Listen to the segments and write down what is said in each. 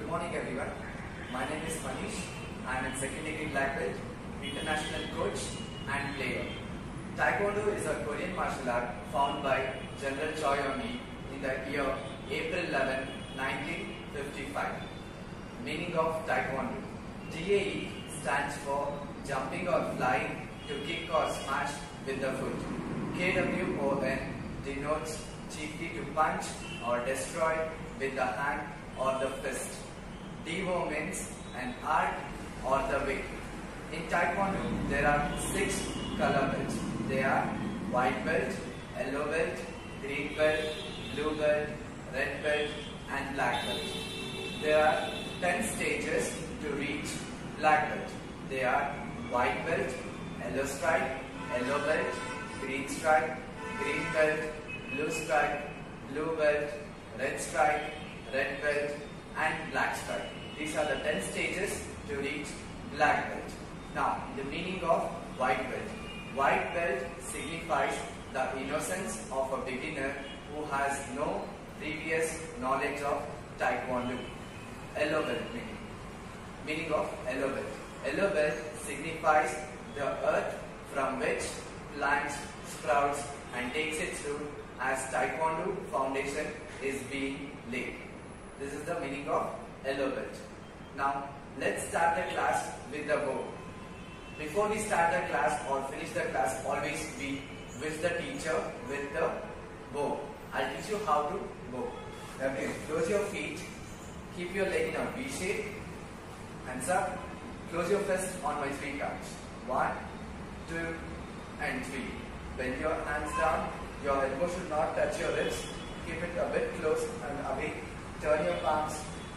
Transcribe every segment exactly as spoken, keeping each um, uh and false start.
Good morning everyone. My name is Manish. I am a second degree black belt, international coach and player. Taekwondo is a Korean martial art found by General Choi On-gi in the year April eleventh, nineteen fifty-five. Meaning of Taekwondo. T A E stands for jumping or flying to kick or smash with the foot. K W O N denotes chiefly to punch or destroy with the hand or the fist. D O means an art or the way. In Taekwondo, there are six color belts. They are white belt, yellow belt, green belt, blue belt, red belt and black belt. There are ten stages to reach black belt. They are white belt, yellow stripe, yellow belt, green stripe, green belt, blue stripe, blue belt, red stripe, red belt and black stripe. These are the ten stages to reach black belt. Now, the meaning of white belt. White belt signifies the innocence of a beginner who has no previous knowledge of Taekwondo. Yellow belt meaning. Meaning of yellow belt. Yellow belt signifies the earth from which plants sprouts and takes its root as Taekwondo foundation is being laid. This is the meaning of yellow belt. Now, let's start the class with the bow. Before we start the class or finish the class, always we wish the teacher with the bow. I'll teach you how to bow. Okay, close your feet, keep your leg in a V shape, hands up, close your fist on my three counts. One, two, and three. Bend your hands down, your elbow should not touch your ribs, keep it a bit close and away, turn your palms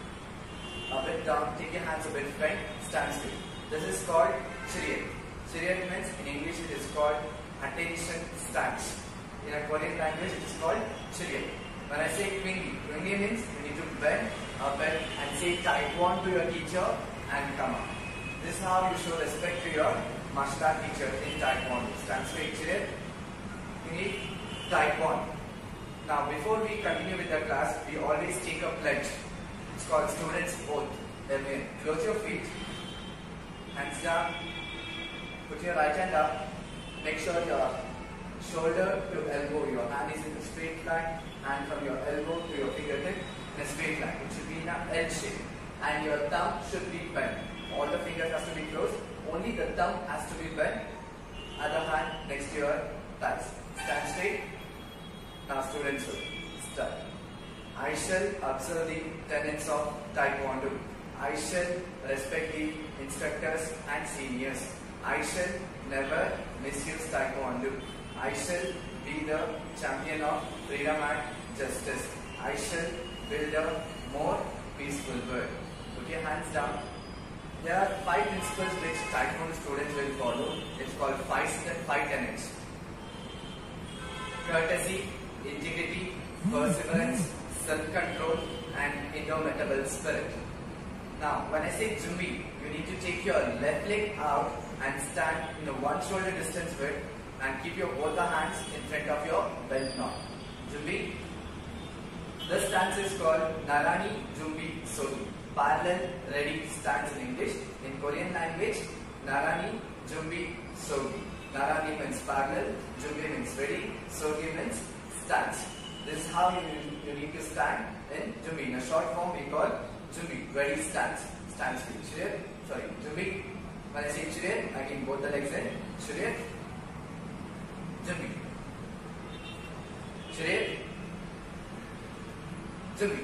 a bit down, take your hands a bit bent, stand still. This is called Chiriet. Chiriet means in English it is called attention stance. In a Korean language it is called Chiriet. When I say Kwingi, Kwingi means you need to bend a bit and say Taekwondo to your teacher and come up. This is how you show respect to your martial art teacher in Taekwondo. Stand straight, Chiriet. Kwingi, Taekwondo. Now before we continue with the class, we always take a pledge. It's called student's oath. Then close your feet, hands down, put your right hand up, make sure your shoulder to elbow, your hand is in a straight line, and from your elbow to your fingertip in a straight line. It should be in an L shape, and your thumb should be bent. All the fingers has to be closed, only the thumb has to be bent, other hand next to your thighs. Stand straight. Now students will start. I shall observe the tenets of Taekwondo. I shall respect the instructors and seniors. I shall never misuse Taekwondo. I shall be the champion of freedom and justice. I shall build a more peaceful world. Put your hands down. There are five principles which Taekwondo students will follow. It's called five, five tenets. Courtesy, integrity, perseverance, self-control and indomitable spirit. Now, when I say Jumbi, you need to take your left leg out and stand in a one shoulder distance width and keep your both the hands in front of your belt knot. Jumbi. This stance is called Narani Jumbi Sogi. Parallel ready stance in English. In Korean language, Narani Jumbi Sogi. Narani means parallel, Jumbi means ready, Sogi means stance. This is how you, you need to stand in Jumbi. In a short form we call Jumbi, ready stance. Stance with Chiriet. Sorry, Jumbi. When I say Chiriet, again both the legs in. Chiriet. Jumbi. Chiriet. Jumbi.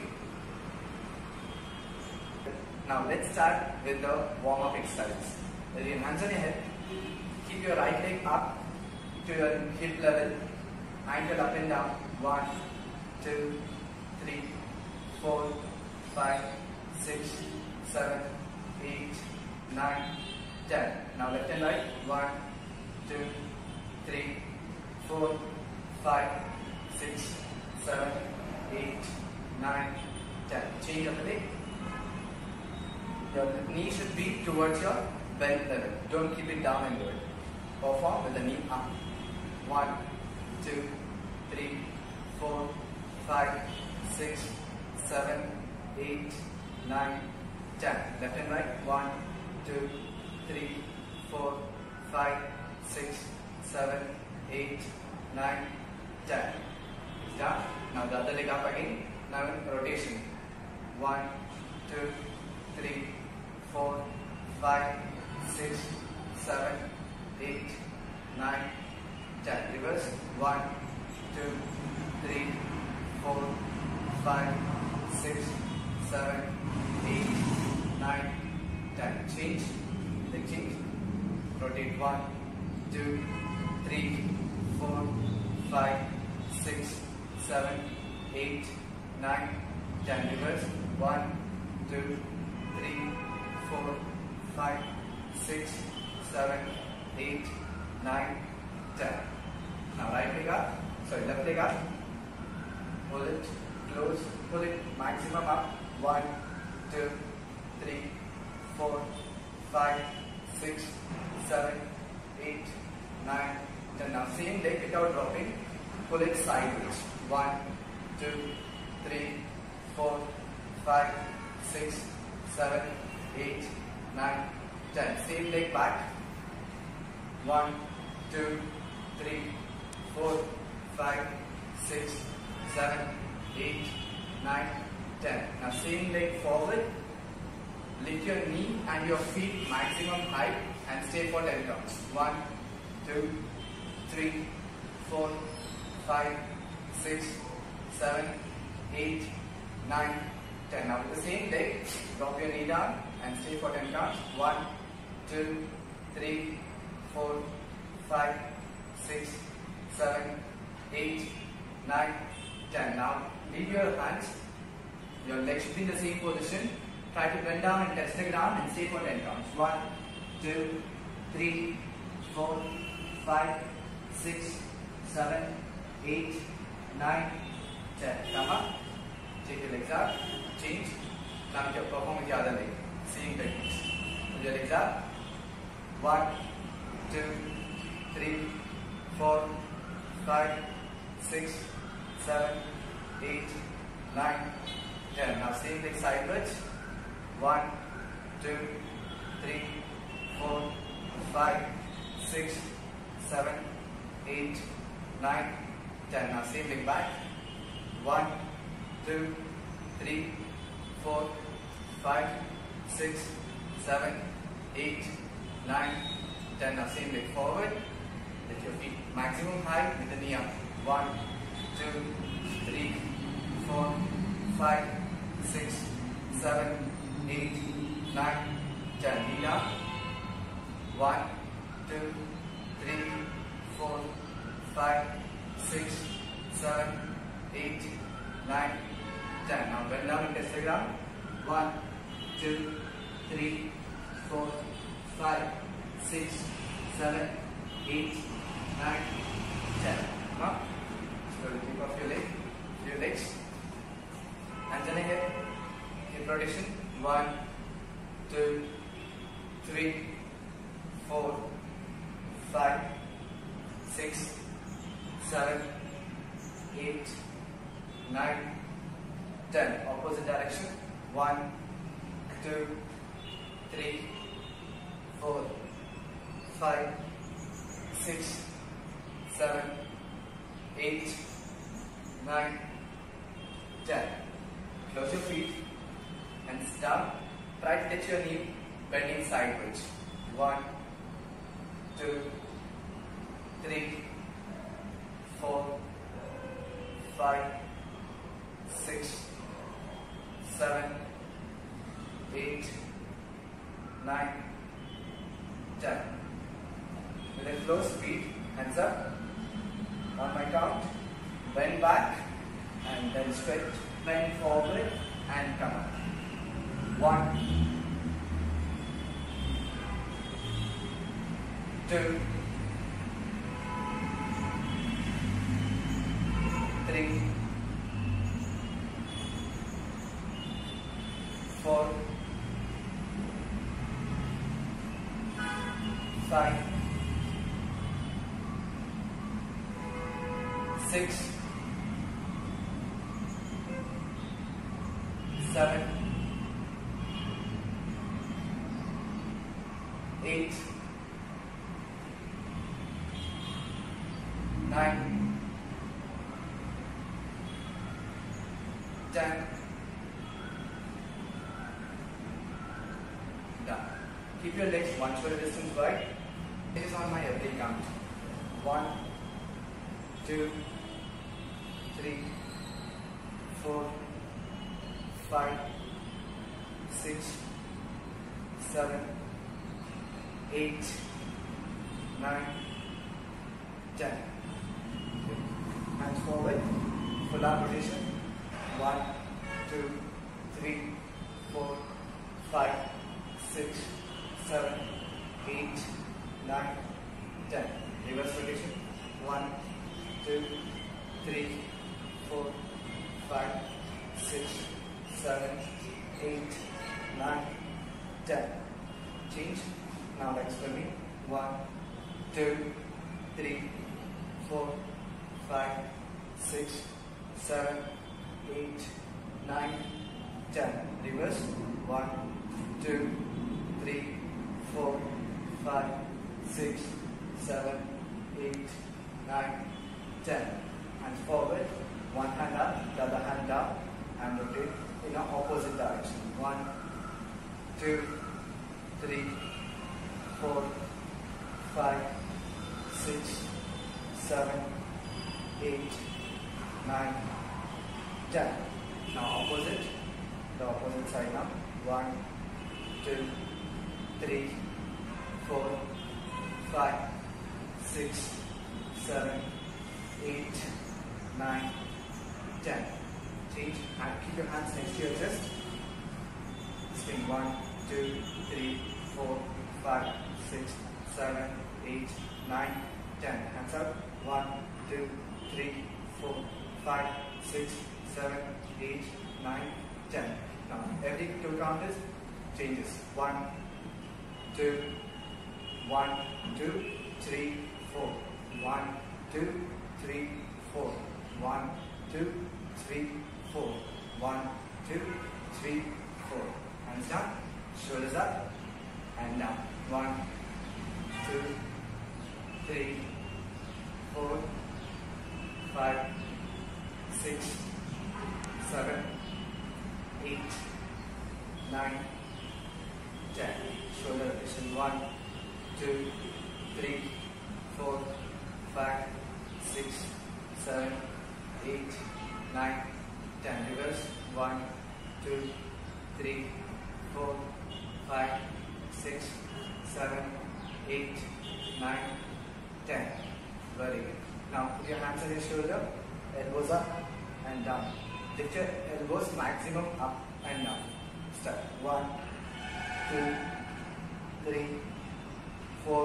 Now let's start with the warm-up exercises. With your hands on your head, keep your right leg up to your hip level, ankle up and down. One, two, three, four, five, six, seven, eight, nine, ten. Now left and right. One, two, three, four, five, six, seven, eight, nine, ten. Change of the leg. Your knee should be towards your belt level. Don't keep it down and do it. Perform with the knee up. One, two, three, four, five, six, seven, eight, nine, ten. Left and right. one, two, three, four, five, six, seven, eight, nine, ten. It's done. Now the other leg up again. Now in rotation. one, two, three, four, five, six, seven, eight, nine, ten. Reverse. one, two, three, four, five, six, seven, eight, nine, ten. Change. Leg change. Rotate. one, two, three, four, five, six, seven, eight, nine, ten. Reverse. one, two, three, four, five, six, seven, eight, nine, ten. Now right leg up. Sorry, left leg up. Pull it, close, pull it, maximum up. one, two, three, four, five, six, seven, eight, nine, ten. Now same leg without dropping. Pull it sideways. one, two, three, four, five, six, seven, eight, nine, ten. Same leg back. one, two, three, four, five, six, seven, eight, nine, ten. Now same leg forward. Lift your knee and your feet maximum height and stay for ten counts. one, two, three, four, five, six, seven, eight, nine, ten. Now with the same leg, drop your knee down and stay for ten counts. one, two, three, four, five, six, seven, eight, nine, ten. Now leave your hands. Your legs should be in the same position. Try to bend down and test the ground and stay for ten counts. one, two, three, four, five, six, seven, eight, nine, ten. Come up. Take your legs up. Change. Now you perform with the other leg. Same techniques. With your legs up. one, two, three, four, five, six, seven, eight, nine, ten. Now same leg sideways. one, two, three, four, five, six, seven, eight, nine, ten. Now same leg back. one, two, three, four, five, six, seven, eight, nine, ten. Now same leg forward. Lift your feet maximum height with the knee up. one, two, three, four, five, six, seven, eight, nine, ten. Knee down. one, two, three, four, five, six, seven, eight, nine, ten. Now bend down and test the ground. one, two, three, four, five, six, seven, eight, nine, ten. Come up. Slowly keep off your leg, your legs. And then again, hip rotation. one, two, three, four, five, six, seven, eight, nine, ten. Opposite direction. one, two, three, four, five, six, seven, eight, nine, ten. Close your feet and down. Try to touch your knee bending sideways. one, two, three, four, five, six, seven, eight, nine, ten. With a closed feet, hands up. On my count, bend back and then stretch, bend forward and come up. One, two, three, four, five, six, seven, eight, nine, ten. Done. Keep your legs one shoulder distance wide. It is on my every count. One, two, three, four, five, six, seven, eight, nine, ten. Hands forward. Full arm rotation. One, two, three, four, five, six, seven, eight, nine, ten. Reverse rotation. One, two, three, four, five, six, seven, eight, nine, ten. Change. Now legs for me. One, two, three, four, five, six, seven, eight, nine, ten. Reverse. One, two, three, four, five, six, seven, eight, nine, ten. Hands forward. One hand up, the other hand down, and rotate in the opposite direction. One, two, three, four, five, six, seven, eight, nine, ten. Now opposite, the opposite side now. One, two, three, four, five, six, seven, eight, nine, ten. Change and keep your hands next to your chest. Swing one, two, three, four, five, six, seven, eight, nine, ten. Hands up. One, two, three, four, five, six, seven, eight, nine, ten. Now every two counters changes. One, two, one, two, three, four. One, two, three, four. One, two, three, four. One, two, three, four. Hands down, shoulders up, and down. One, two, three, four, five, six, seven, eight, nine, ten. Shoulder rotation. One, two, three, four, five, six, seven, eight, nine, ten. Reverse. One, two, three, four, five, six, seven, eight, nine, ten. Very good. Now put your hands on your shoulder, elbows up and down. Lift your elbows maximum up and down. Start. One, two, three, four,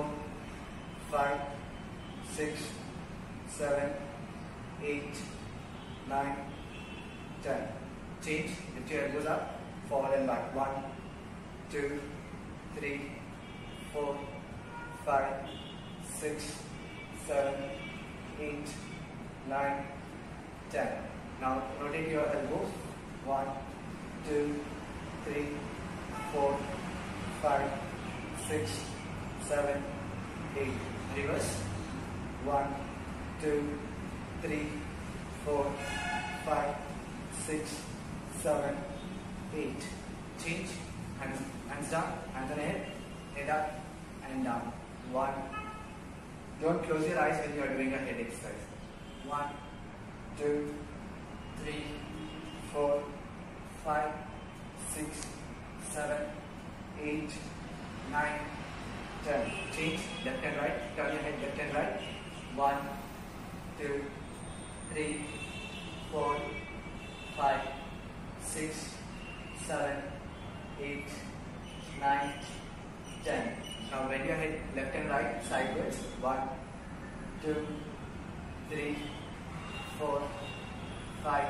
five, six, seven, eight, nine, ten. Change. Lift your elbows up, forward and back. One, two, three, four, five, six, seven, eight, nine, ten. Now rotate your elbows. One, two, three, four, five, six, seven, eight. Reverse. One, two, three, four, five, six, seven, eight. Change. Hands, hands down, hands on head, head up and down. One. Don't close your eyes when you are doing a head exercise. One, two, three, four, five, six, seven, eight, nine, ten. Change. Left and right. Turn your head left and right. One, two, three, four, five, six, seven, eight, nine, ten. Now bend your head left and right sideways. One, two, three, four, five,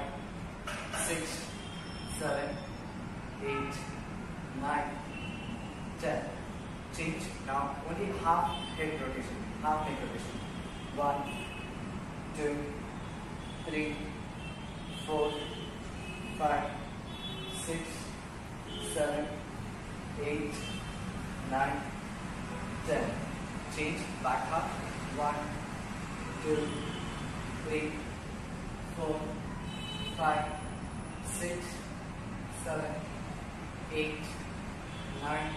six, seven, eight, nine, ten. Change. Now only half head rotation. Half head rotation. One, two, three, four, five, six, seven, eight, nine, ten. Change, back half. one, two, three, four, five, six, seven, eight, nine,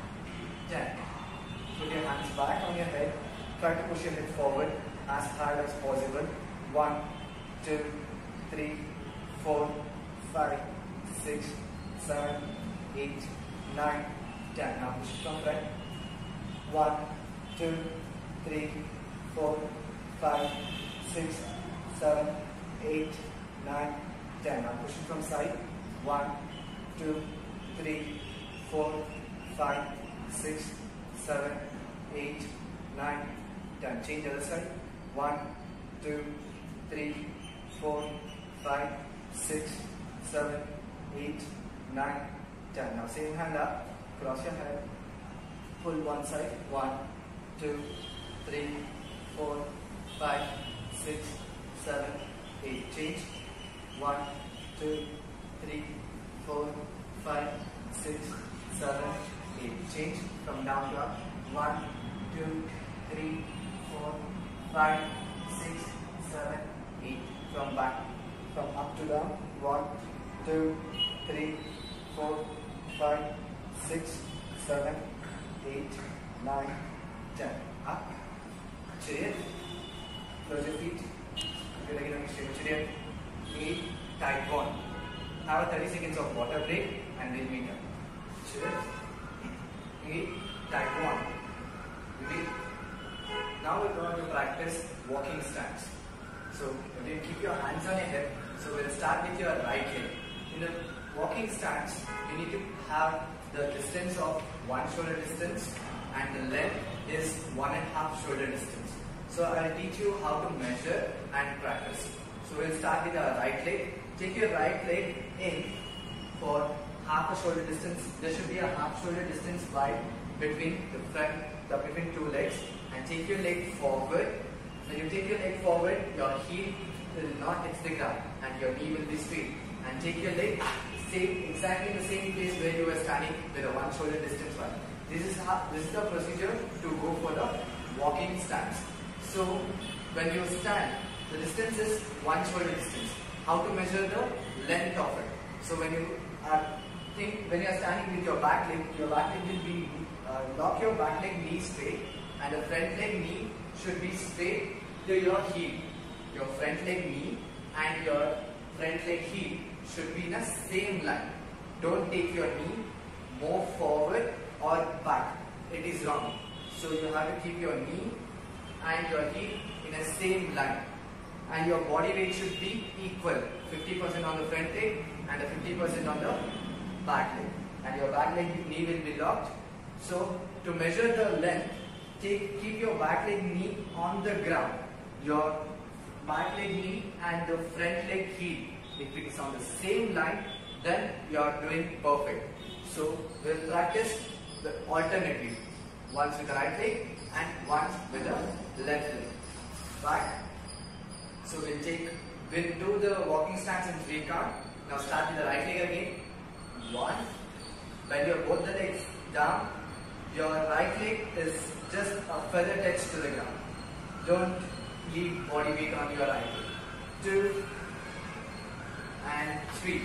ten. Put your hands back on your head. Try to push your head forward as hard as possible. one, two, three, four, five, six, seven, eight, nine, ten. Now push it from right. one, two, three, four, five, six, seven, eight, nine, ten. Now push it from side. one, two, three, four, five, six, seven, eight, nine, ten. Change the other side. one, two, three, four, five, six, seven, eight, nine, ten. Now same hand up. Cross your head. Pull one side. one, two, three, four, five, six, seven, eight. Change. one, two, three, four, five, six, seven, eight. Change from down to up. one, two, three, four, five, six, seven, eight. From back. From up to down. one, two, three, four, five, six, seven, eight, nine, ten. Up. Chariot. Close your feet. Feel like you're going straight. Chariot. eight. Taekwondo. Have a thirty seconds of water break and then meet up. Chariot. eight. Taekwondo. Ready? Now we're going to practice walking stance. So you keep your hands on your hip. So we'll start with your right leg. In the walking stance, you need to have the distance of one shoulder distance and the length is one and a half shoulder distance. So I'll teach you how to measure and practice. So we'll start with our right leg. Take your right leg in for half a shoulder distance. There should be a half shoulder distance wide between the front, the between two legs, and take your leg forward. When you take your leg forward, your heel will not hit the ground and your knee will be straight. And take your leg stay exactly in the same place where you were standing with a one shoulder distance wide. This is how this is the procedure to go for the walking stance. So when you stand, the distance is one shoulder distance. How to measure the length of it? So when you are think when you are standing with your back leg, your back leg will be uh, lock your back leg knee straight, and the front leg knee should be straight to your heel. Your front leg knee and your front leg heel should be in the same line. Don't take your knee more forward or back. It is wrong. So you have to keep your knee and your heel in the same line. And your body weight should be equal. fifty percent on the front leg and fifty percent on the back leg. And your back leg knee will be locked. So to measure the length, take, keep your back leg knee on the ground. Your back leg knee and the front leg heel, if it is on the same line, then you are doing perfect. So we'll practice the alternately. Once with the right leg and once with the left leg. Back. So we'll take, we'll do the walking stance in three count. Now start with the right leg again. One. When you have both the legs down, your right leg is just a feather touch to the ground. Don't leave body weight on your right leg. Two and three.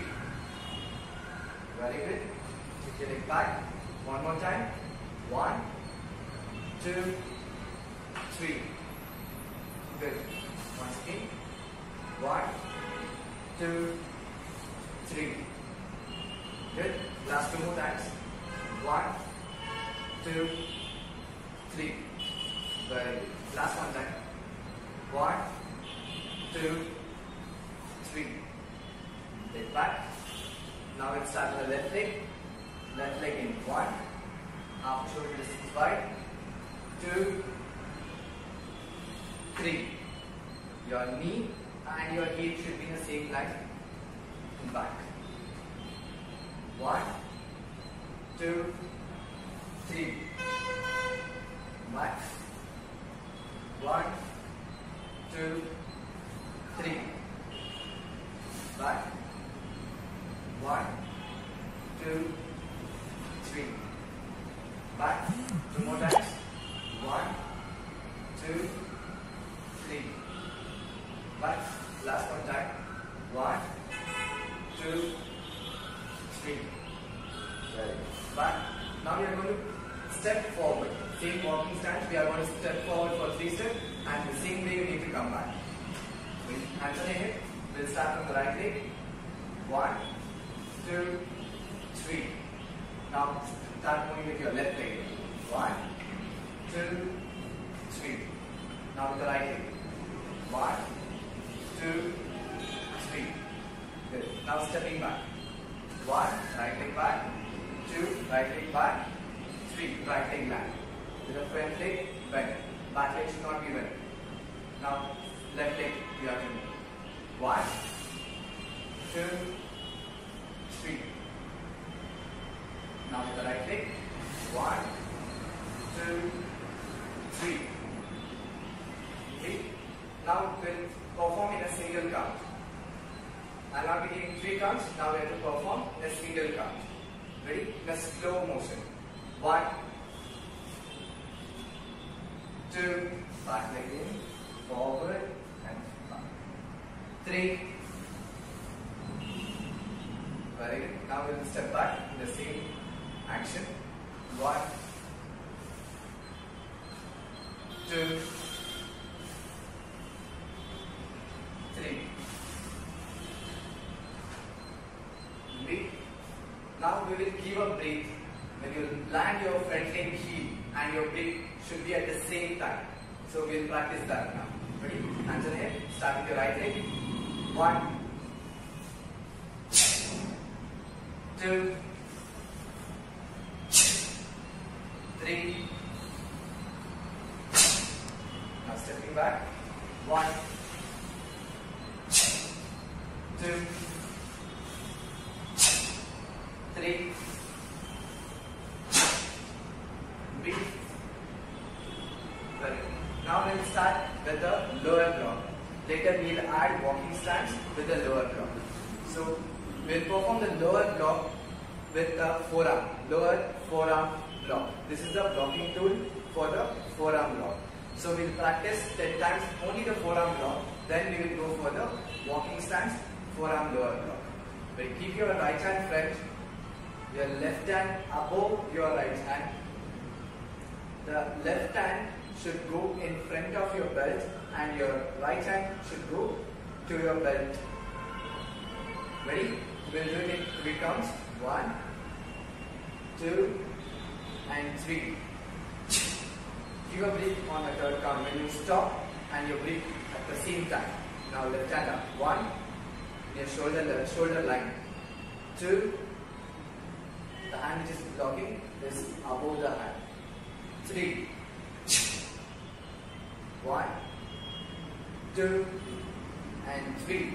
Very good. Take your leg back. One more time. One, two, three. Good. Once again. One, two, three. Good. Last two more times. One, two, three. Very good. Last one time. One, two, three. Take back. Now we'll start with the left leg. Left leg in one. Half shoulder distance wide. Two, three. Your knee and your heel should be in the same line. And back. One, two, three. Back. One, two, three. Back. One, two, three. Back. Two more times. Very good. Back. Now we are going to step forward. Same walking stance. We are going to step forward for three steps, and the same way you need to come back. With hands on your hip. We'll start from the right leg. One, two, three. Now start moving with your left leg. One, two, three. Now with the right leg. One, two, three. Good. Now stepping back. One, right leg back. Two, right leg back. Three, right leg back. With the front leg bent. Back leg should not be bent. Now left leg we have to move. One, two, three. Now with the right leg. One, two, three. Okay. Now we'll perform in a single count. I'll not be giving three counts. Now we have to perform in a single count. Ready? In a slow motion. One, two, back leg in, forward and back. Three. Very good. Now we'll step back in the same action. One, two, three. Breathe. Now we will give a breath when you land your front leg heel and your breath should be at the same time. So we'll practice that now. Ready? Hands on head. Start with your right leg. One, two, three. Now stepping back. One, two, three. Breathe. Very good. Now we'll start with the lower block. Later we'll add walking stance with the lower block. So we'll perform the lower block with the forearm. Lower forearm block. This is the blocking tool for the forearm block. So we'll practice ten times only the forearm block. Then we will go for the walking stance, forearm lower block. But keep your right hand front, your left hand above your right hand. The left hand should go in front of your belt and your right hand should go to your belt. Ready? We'll do it in three counts. One, two, and three. Give a breath on the third count when you stop and you breathe at the same time. Now left hand up. One, your shoulder shoulder line. Two, the hand which is blocking is above the hand. Three. One, two, and three.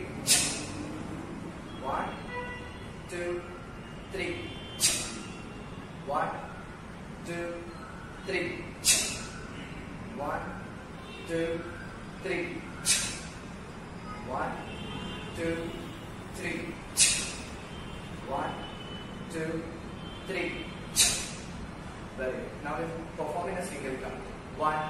One, two, three. One, two, three. One, two, three. One, two, three. One, two, three. Very good. Now we'll perform in a single count. One,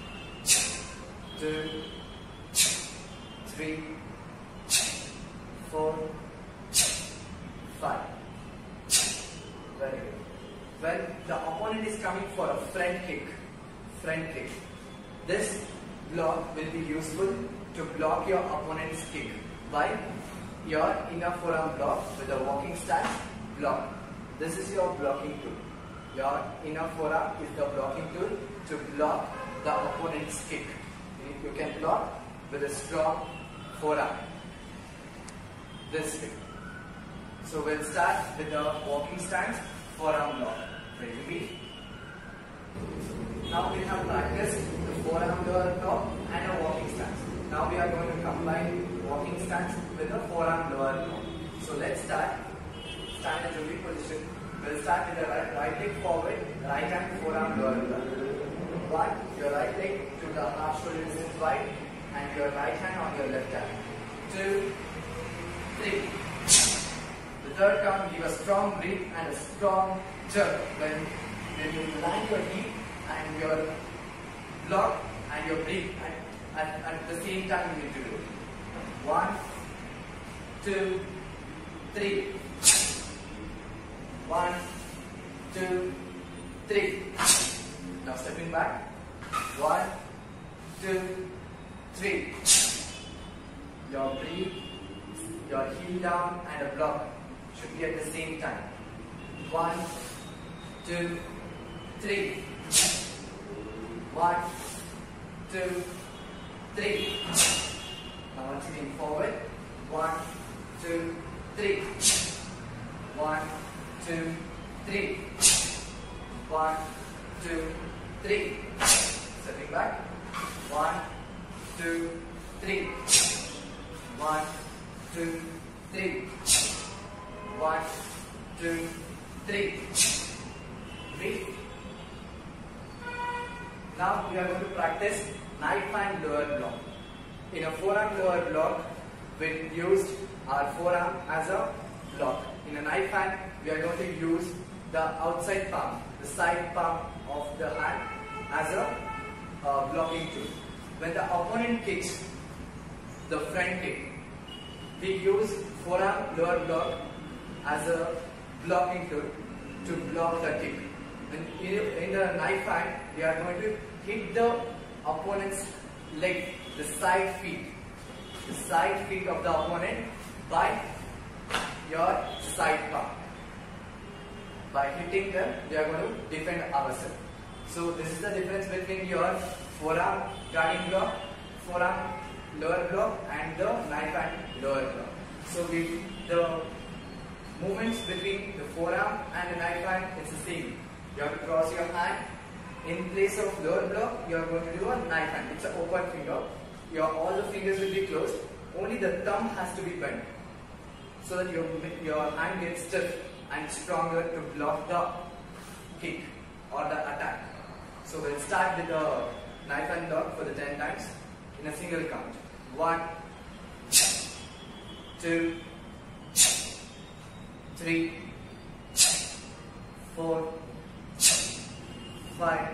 two, three, four, five. Very good. When the opponent is coming for a front kick, front kick, this block will be useful to block your opponent's kick by your inner forearm block with a walking stance block. This is your blocking tool. Your inner forearm is the blocking tool to block the opponent's kick. You can block with a strong forearm. This way. So we'll start with the walking stance, forearm block. Ready? Now we have practiced the forearm lower block and a walking stance. Now we are going to combine walking stance with the forearm lower block. So let's start. Stand in jumping position. We'll start with the right, right leg forward, right hand forearm lower block. One, your right leg to the half shoulder distance wide, and your right hand on your left hand. Two, three. The third count, give a strong breath and a strong jerk when, when you land your knee and your block and your breath at, at, at the same time you need to do it. One, two, three. One, two, three. Now stepping back. One, two, three. Your breathe, your heel down and a block should be at the same time. One, two, three. One, two, three. Now once again forward. One, two, three. One, two, three. One, two, three. Stepping back. One, two, three. One, two, three. One, two, three. Breathe. Now we are going to practice knife and lower block. In a forearm lower block, we used our forearm as a block. In a knife hand, we are going to use the outside palm, the side palm of the hand as a uh, blocking tool. When the opponent kicks the front kick, we use forearm lower block as a blocking tool to block the kick. And in the knife hand, we are going to hit the opponent's leg, the side feet, the side feet of the opponent by your side palm. By hitting them, we are going to defend ourselves. So this is the difference between your forearm guarding block, forearm lower block, and the knife hand lower block. So we, the movements between the forearm and the knife hand, it's the same. You have to cross your hand. In place of lower block, you are going to do a knife hand. It's an open finger. Your all the fingers will be closed. Only the thumb has to be bent, so that your your hand gets stiff and stronger to block the kick or the attack. So we'll start with the knife hand block for the ten times in a single count. One, two, three, four, five,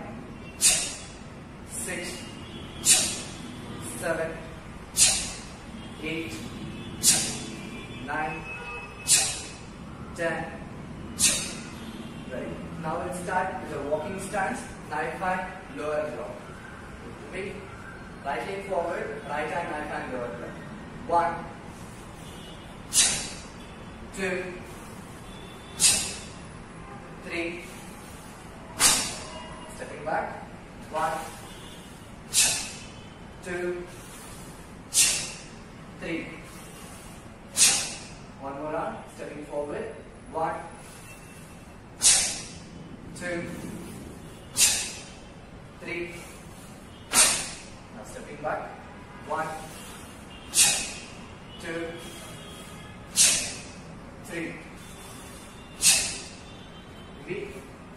six, seven, eight, nine, ten. Right. Now we'll start with a walking stance, knife hand, lower block. Okay. Right leg forward, right hand, knife hand, lower block. One, two, three. Stepping back. One, two, three. One more round. Stepping forward. One, two, three. Now stepping back. One, two, three. Repeat.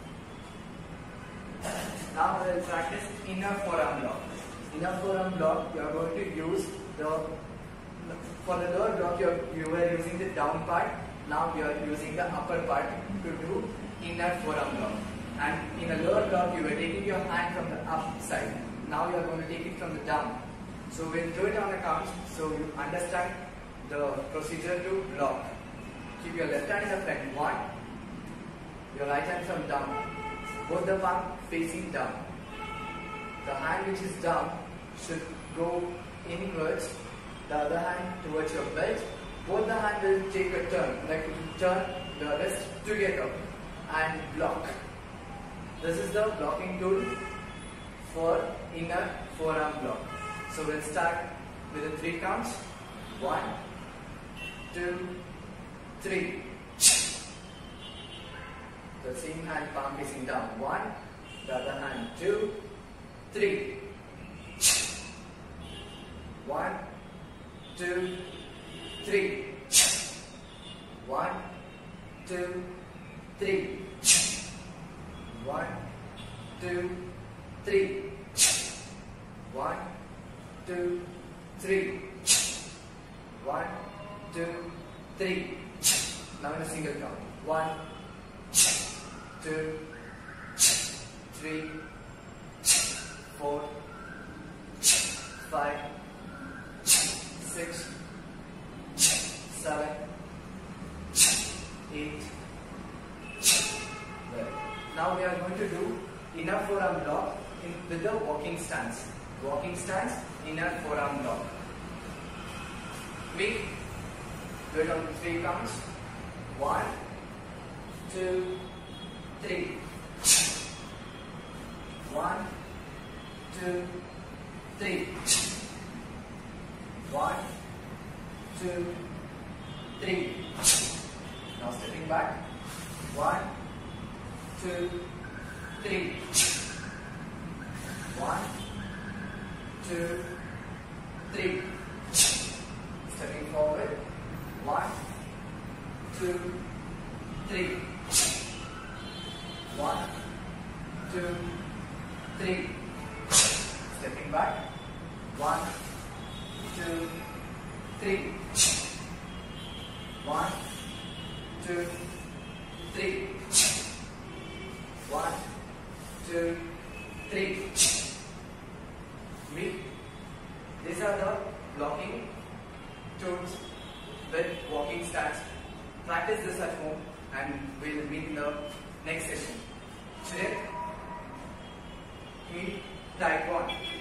Now we will practice inner forearm block. Inner forearm block, you are going to use the, for the lower block you, are, you were using the down part, now you are using the upper part to do inner forearm block. And in a lower block you were taking your hand from the up side, now you are going to take it from the down. So we'll do it on the count so you understand the procedure to block. Keep your left hand in the front, one, your right hand from down. Both the palm facing down. The hand which is down should go inwards, the other hand towards your belt. Both the hand will take a turn, like you turn the wrist together and block. This is the blocking tool for inner forearm block. So we'll start with the three counts. One, two, three. The same hand palm facing down. One, the other hand. Two, three. One, two, three. One, two, three. One, two, three. One, two, three. One, two, three. Now in a single count. One, two, three, four, five, six, seven, eight. Right. Now we are going to do inner forearm lock in, with the walking stance. Walking stance, inner forearm lock. We do it on three counts. One, two, three. One, two, three. One, two, three. Now stepping back. One, two, three. One, two, three. Stepping forward. One, two, three. One, two, three. Stepping back. One, two, three. One, two, three. One, two, three. We, these are the blocking tools with walking stance. Practice this at home and we will meet in the next session. Today, we Taekwondo.